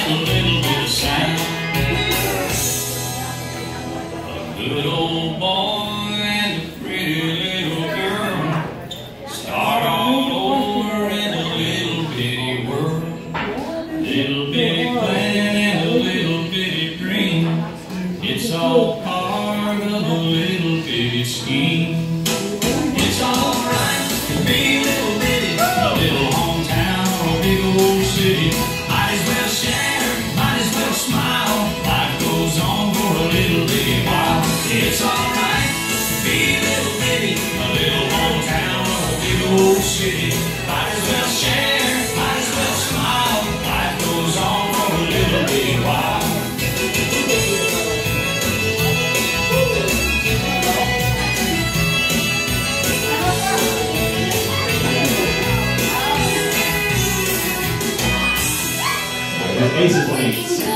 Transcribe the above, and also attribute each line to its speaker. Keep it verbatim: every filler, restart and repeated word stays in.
Speaker 1: a little bit of sound. A good old boy and a pretty little girl start all over in a little bitty world. Little bitty plan and a little bitty dream. It's all part of a little bitty scheme. It's alright to be little bitty, a little hometown or a big old city. Might as well share, might as well smile. Life goes on for a little bitty while. It's alright to be little bitty, a little hometown or a big old city. Might as well share, might as well smile. Life goes on for a little bitty while.
Speaker 2: Basically